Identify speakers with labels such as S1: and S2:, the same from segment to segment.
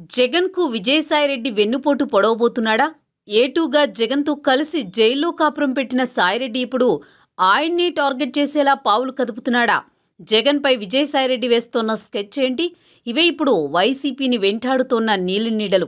S1: జగన్కు విజయసాయిరెడ్డి వెన్నుపోటు పొడవబోతున్నాడా? ఏటూగా జగన్తో కలిసి జైల్లో కాపురం పెట్టిన సాయిరెడ్డి ఇప్పుడు ఆయన్నే టార్గెట్ చేసేలా పావులు కదుపుతున్నాడా? జగన్పై విజయసాయిరెడ్డి వేస్తోన్న స్కెచ్ ఏంటి? ఇవే ఇప్పుడు వైసీపీని వెంటాడుతోన్న నీలినీడలు.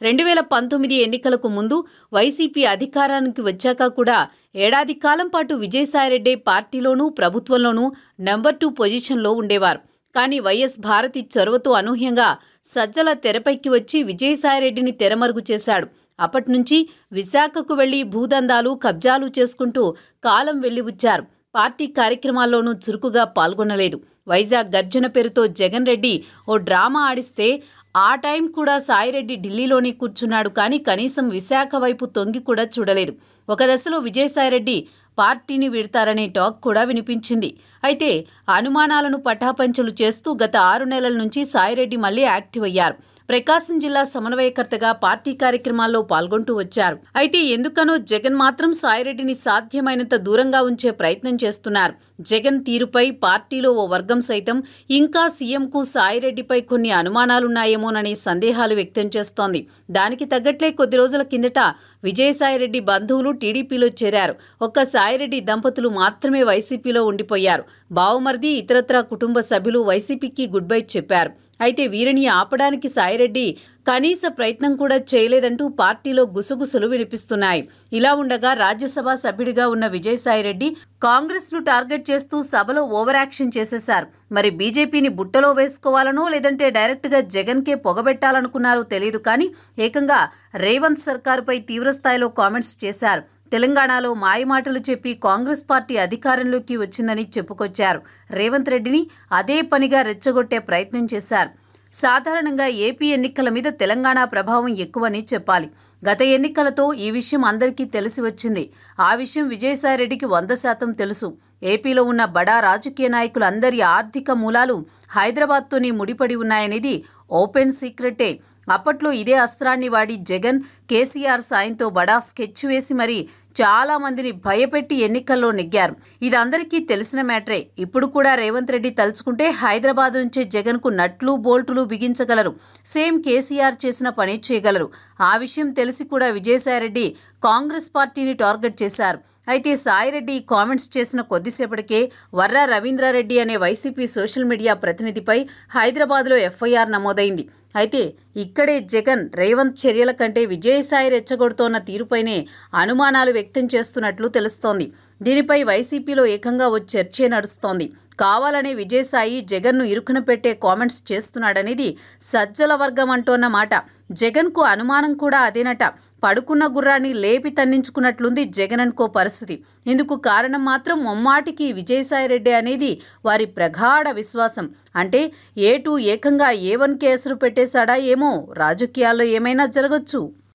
S1: 2019 ఎన్నికలకు ముందు వైసీపీ అధికారానికి వచ్చాక కూడా ఏడాది కాలం పాటు విజయసాయిరెడ్డి పార్టీలోనూ ప్రభుత్వంలోనూ నెంబర్ 2 పొజిషన్లో ఉండేవారు. కానీ వైఎస్ భారతి చొరవతో అనూహ్యంగా సజ్జల తెరపైకి వచ్చి విజయసాయిరెడ్డిని తెరమరుగు చేశాడు. అప్పట్నుంచి విశాఖకు వెళ్లి భూదందాలు కబ్జాలు చేసుకుంటూ కాలం వెళ్లిబుచ్చారు. పార్టీ కార్యక్రమాల్లోనూ చురుకుగా పాల్గొనలేదు. వైజాగ్ గర్జన పేరుతో జగన్ రెడ్డి ఓ డ్రామా ఆడిస్తే ఆ టైం కూడా సాయిరెడ్డి ఢిల్లీలోనే కూర్చున్నాడు. కానీ కనీసం విశాఖ వైపు తొంగి కూడా చూడలేదు. ఒక దశలో విజయసాయిరెడ్డి పార్టీని వీడతారనే టాక్ కూడా వినిపించింది. అయితే అనుమానాలను పటాపంచలు చేస్తూ గత 6 నెలల నుంచి సాయిరెడ్డి మళ్లీ యాక్టివ్ అయ్యారు. ప్రకాశం జిల్లా సమన్వయకర్తగా పార్టీ కార్యక్రమాల్లో పాల్గొంటూ వచ్చారు. అయితే ఎందుకనో జగన్ మాత్రం సాయిరెడ్డిని సాధ్యమైనంత దూరంగా ఉంచే ప్రయత్నం చేస్తున్నారు. జగన్ తీరుపై పార్టీలో ఓ వర్గం సైతం ఇంకా సీఎంకు సాయిరెడ్డిపై కొన్ని అనుమానాలున్నాయేమోననే సందేహాలు వ్యక్తం చేస్తోంది. దానికి తగ్గట్లే కొద్ది రోజుల కిందట విజయసాయిరెడ్డి బంధువులు టీడీపీలో చేరారు. ఒక్క సాయిరెడ్డి దంపతులు మాత్రమే వైసీపీలో ఉండిపోయారు. బావుమర్ది ఇతరత్రా కుటుంబ సభ్యులు వైసీపీకి గుడ్ బై చెప్పారు. అయితే వీరిని ఆపడానికి సాయిరెడ్డి కనీస ప్రయత్నం కూడా చేయలేదంటూ పార్టీలో గుసగుసలు వినిపిస్తున్నాయి. ఇలా ఉండగా రాజ్యసభ సభ్యుడిగా ఉన్న విజయసాయిరెడ్డి కాంగ్రెస్ను టార్గెట్ చేస్తూ సభలో ఓవర్ యాక్షన్ చేసేశారు. మరి బీజేపీని బుట్టలో వేసుకోవాలనో లేదంటే డైరెక్ట్గా జగన్కే పొగబెట్టాలనుకున్నారో తెలియదు. కానీ ఏకంగా రేవంత్ సర్కారుపై తీవ్రస్థాయిలో కామెంట్స్ చేశారు. తెలంగాణలో మాయమాటలు చెప్పి కాంగ్రెస్ పార్టీ అధికారంలోకి వచ్చిందని చెప్పుకొచ్చారు. రేవంత్ రెడ్డిని అదే పనిగా రెచ్చగొట్టే ప్రయత్నం చేశారు. సాధారణంగా ఏపీ ఎన్నికల మీద తెలంగాణ ప్రభావం ఎక్కువని చెప్పాలి. గత ఎన్నికలతో ఈ విషయం అందరికీ తెలిసి వచ్చింది. ఆ విషయం విజయసాయిరెడ్డికి 100% తెలుసు. ఏపీలో ఉన్న బడా రాజకీయ నాయకులందరి ఆర్థిక మూలాలు హైదరాబాద్తోనే ముడిపడి ఉన్నాయనేది ఓపెన్ సీక్రెటే. అప్పట్లో ఇదే అస్త్రాన్ని వాడి జగన్ కేసీఆర్ సాయంతో బడా స్కెచ్ వేసి మరీ చాలా మందిని భయపెట్టి ఎన్నికల్లో నెగ్గారు. ఇది అందరికీ తెలిసిన మ్యాటరే. ఇప్పుడు కూడా రేవంత్ రెడ్డి తలుచుకుంటే హైదరాబాద్ నుంచే జగన్కు నట్లు బోల్టులు బిగించగలరు. సేమ్ కేసీఆర్ చేసిన పని చేయగలరు. ఆ విషయం తెలిసి కూడా విజయసాయిరెడ్డి కాంగ్రెస్ పార్టీని టార్గెట్ చేశారు. అయితే సాయిరెడ్డి కామెంట్స్ చేసిన కొద్దిసేపటికే వర్రా రవీంద్రారెడ్డి అనే వైసీపీ సోషల్ మీడియా ప్రతినిధిపై హైదరాబాద్లో ఎఫ్ఐఆర్ నమోదైంది. అయితే ఇక్కడే జగన్ రేవంత్ చర్యల కంటే విజయసాయి రెచ్చగొడుతోన్న తీరుపైనే అనుమానాలు వ్యక్తం చేస్తున్నట్లు తెలుస్తోంది. దీనిపై వైసీపీలో ఏకంగా ఓ చర్చే నడుస్తోంది. కావాలనే విజయసాయి జగన్ను ఇరుకున పెట్టే కామెంట్స్ చేస్తున్నాడనేది సజ్జల వర్గం అంటోన్న మాట. జగన్కు అనుమానం కూడా అదేనట. పడుకున్న గుర్రాన్ని లేపి తన్నించుకున్నట్లుంది జగన్ అనుకో పరిస్థితి. ఇందుకు కారణం మాత్రం ముమ్మాటికి విజయసాయిరెడ్డి అనేది వారి ప్రగాఢ విశ్వాసం. అంటే ఏటూ ఏకంగా A1కే ఎసరు పెట్టేశాడా ఏమో. రాజకీయాల్లో ఏమైనా జరగొచ్చు.